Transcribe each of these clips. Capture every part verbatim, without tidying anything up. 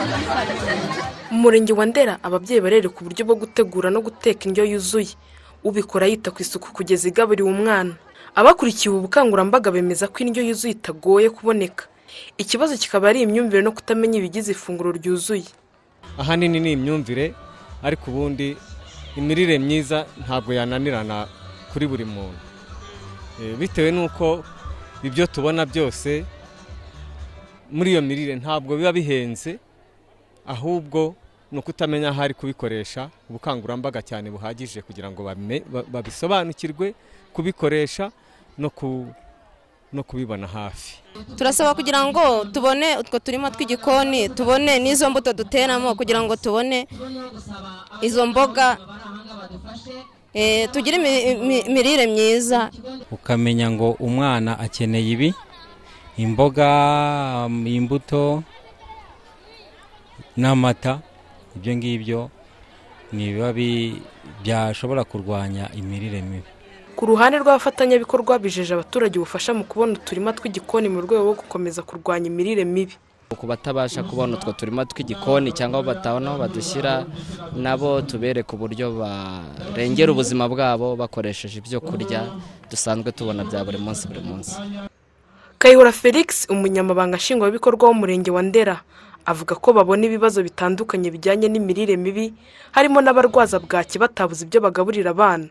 Mu murenge wa Ndera ababyeyi barereka uburyo bwo gutegura no guteka indyo yuzuye, ubikora yita ku isuku kugeza igaburiwe umwana. Abakurikiye ubu bukangurambaga bemeza ko indyo yuzuye itagoye kuboneka, ikibazo kikaba ari imyumvire no kutamenya ibigize ifunguro ryuzuye. Ahanini ni imyumvire, ariko ubundi imirire myiza ntabwo yananirana kuri buri muntu, bitewe nuko ibyo tubona byose muri iyo mirire ntabwo biba bihenze, ahubwo no kutamenya aho ari kubikoresha. Ubukangurambaga cyane buhagije kugira ngo babisobanukirwe kubikoresha no ku no kubibona hafi. Turasaba kugira ngo tubone utwo turimo tw'igikoni, tubone n'izo mbuto duteramo kugira ngo tubone izo mboga, eh tugire imirire myiza. Ukamenya ngo umwana akeneye ibi, imboga, imbuto n'amata, ibyo ngibyo ni biba byashobora kurwanya imirire mibi. Ku ruhande rw'abafatanyabikorwa bijeje abaturage ubufasha mu kubona uturima tw'igikoni mu rwego rwo gukomeza kurwanya imirire mibi. Ku batabasha kubona utwo turima tw'igikoni cyangwa batabona aho badushyira, nabo tubereka uburyo barengera ubuzima bwabo bakoresheje ibyo kurya dusanzwe tubona bya buri munsi buri munsi. Kayihura Felix, umunyamabanga nshingwabikorwa w'umurenge wa Ndera, avuga ko babona ibibazo bitandukanye bijyanye n'imirire mibi, harimo n'abarwaza bwaki batabuze ibyo bagaburira abana.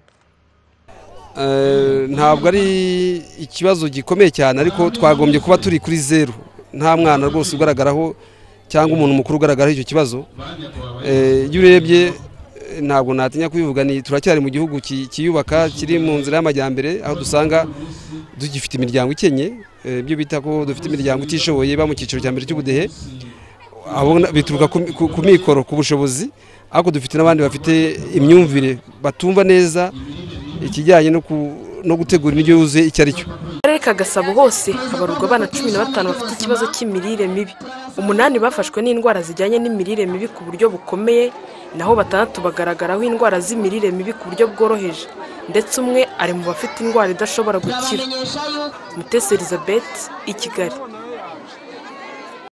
Ntabwo ari ikibazo gikomeye cyane, ariko twagombye kuba turi kuri zero, nta mwana rwose ugaragaraho cyangwa umuntu mukuru ugaragaraho icyo kibazo. Iyo urebye ntabwo natinya kubivuga, ni turacyari mu gihugu kiyubaka kiri mu nzira y'amajyambere, aho dusanga dugifite imiryango ikenye, ibyo bita ko dufite imiryango itishoboye ba mu cyiciro cya mbere cy'ubudehe, abo bituruka ku mikoro, ku bushobozi, ariko dufite n'abandi bafite imyumvire batumva neza ikijyanye no gutegura indyo yuzuye icyo ari cyo. Akarere ka Gasabo hose habarurwa abana cumi na batanu bafite ikibazo cy'imirire mibi, umunani bafashwe n'indwara zijyanye n'imirire mibi ku buryo bukomeye, naho batandatu bagaragaraho indwara z'imirire mibi ku buryo bworoheje, ndetse umwe ari mu bafite indwara idashobora gukira. Mutesi Elizabeth, i Kigali.